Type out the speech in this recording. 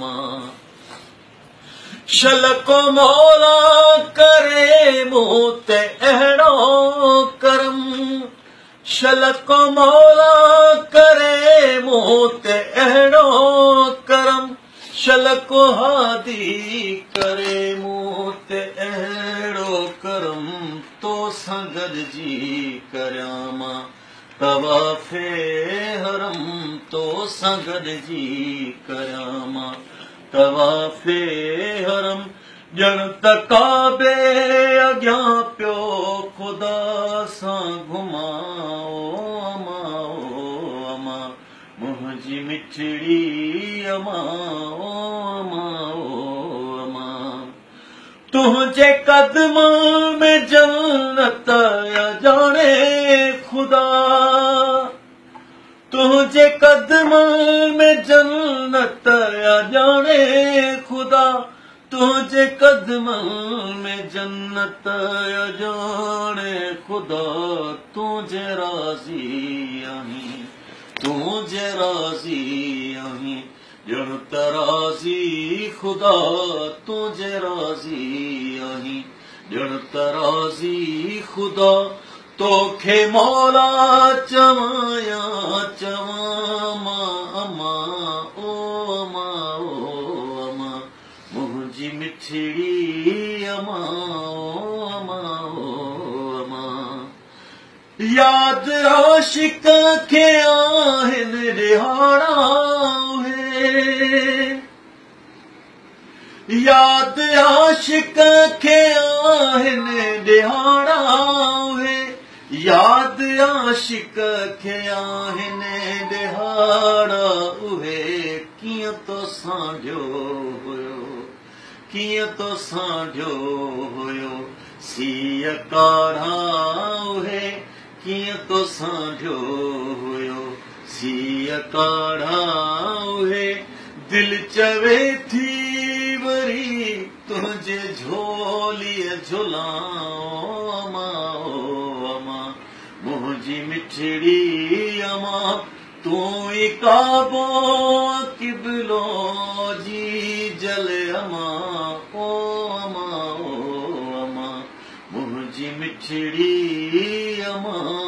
शलको मौला करे मूं ते अहिड़ो करम, शलको मौला करे मूं ते अहिड़ो करम, शलको हादी करे मूं ते अहिड़ो करम, तो सां गॾिजी करियां मां तवाफ़े हरम, तो सां गॾिजी करियां मां तवाफ़े हरम। ॼण त काबे अॻियां पियो ख़ुदा सां घुमाओ अमा ओ अमा, मुंहिंजी मिठड़ी अमा ओ अमा ओ अमा। तुंहिंजे कदमनि में जन्नत ॼाणे ख़ुदा, तुंहिंजे कदमनि में जन्नत ॼाणे ख़ुदा, तुंहिंजे कदमनि में जन्नत ॼाणे ख़ुदा। तुंहिंजे राज़ी आहीं, तुंहिंजे राज़ी आहीं, ॼण त राज़ी ख़ुदा, तुंहिंजे राज़ी आहीं, ॼण त राज़ी ख़ुदा। तोखे मौला चवां चवां मां अमा ओ अमा ओ अमा, मुंहिंजी मिठड़ी अमा ओ अमा ओ अमा। यादि आशिक़ खे आहिनि रिहाणा उहे, यादि आशिक़ खे आहिनि रिहाणा उहे, यादि आशिक़ खे आहिनि रिहाणा उहे। कीअं तो सांढियो हुयो, कीअं तो सांढियो हुयो सीअ काढ़ा उहे, कीअं तो सांढियो हुयो सीअ काढ़ा उहे। दिल चवे थी वरी तुंहिंजे झोलीअ झुलां अमा ओ अमा, मुंहिंजी मिठड़ी अमा। तूं ई काबो किबलो जी जले अमा ओ अमा ओ अमा, मुंहिंजी मिठड़ी अमा।